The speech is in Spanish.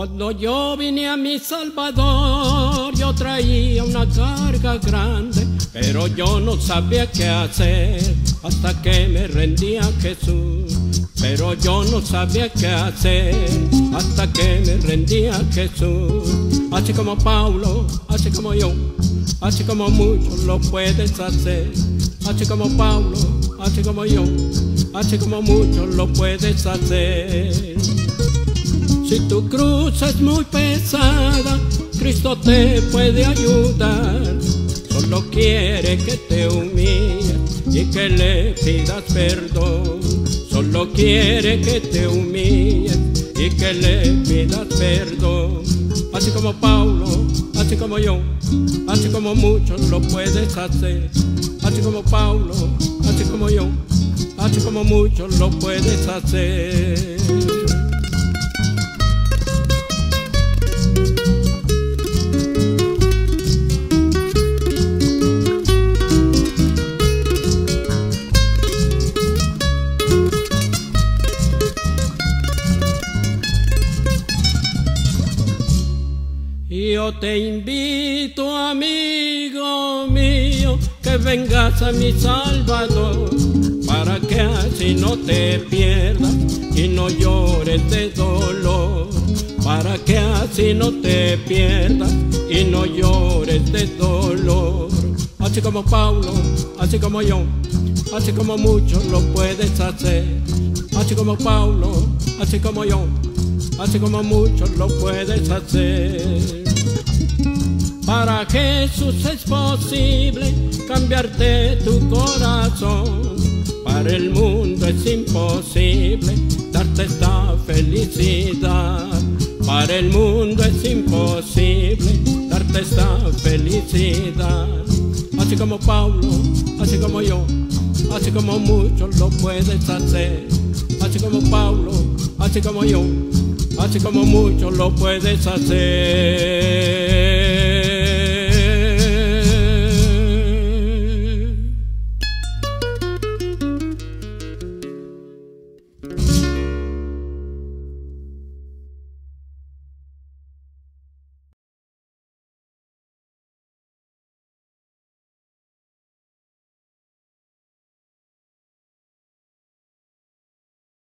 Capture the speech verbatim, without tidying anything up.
Cuando yo vine a mi Salvador, yo traía una carga grande, pero yo no sabía qué hacer hasta que me rendí a Jesús. Pero yo no sabía qué hacer hasta que me rendí a Jesús. Así como Pablo, así como yo, así como muchos lo puedes hacer. Así como Pablo, así como yo, así como muchos lo puedes hacer. Si tu cruz es muy pesada, Cristo te puede ayudar. Solo quiere que te humilles y que le pidas perdón. Solo quiere que te humilles y que le pidas perdón. Así como Pablo, así como yo, así como muchos lo puedes hacer. Así como Pablo, así como yo, así como muchos lo puedes hacer. Yo te invito, amigo mío, que vengas a mi Salvador, para que así no te pierdas y no llores de dolor. Para que así no te pierdas y no llores de dolor. Así como Pablo, así como yo, así como muchos lo puedes hacer. Así como Pablo, así como yo, así como muchos lo puedes hacer. Para Jesús es posible cambiarte tu corazón. Para el mundo es imposible darte esta felicidad. Para el mundo es imposible darte esta felicidad. Así como Pablo, así como yo, así como muchos lo puedes hacer. Así como Pablo, así como yo, así como muchos lo puedes hacer.